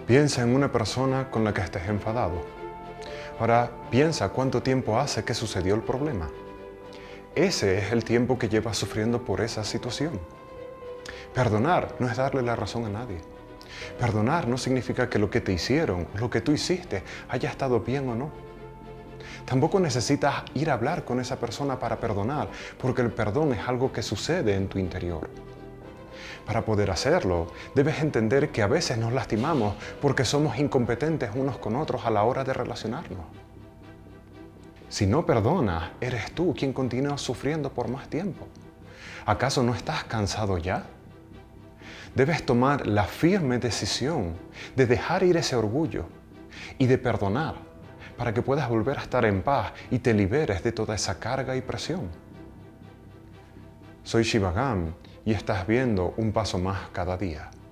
Piensa en una persona con la que estés enfadado. Ahora piensa cuánto tiempo hace que sucedió el problema. Ese es el tiempo que llevas sufriendo por esa situación. Perdonar no es darle la razón a nadie. Perdonar no significa que lo que te hicieron, lo que tú hiciste, haya estado bien o no. Tampoco necesitas ir a hablar con esa persona para perdonar, porque el perdón es algo que sucede en tu interior. Para poder hacerlo, debes entender que a veces nos lastimamos porque somos incompetentes unos con otros a la hora de relacionarnos. Si no perdonas, eres tú quien continúa sufriendo por más tiempo. ¿Acaso no estás cansado ya? Debes tomar la firme decisión de dejar ir ese orgullo y de perdonar para que puedas volver a estar en paz y te liberes de toda esa carga y presión. Soy Shivagam y estás viendo Un Paso Más Cada Día.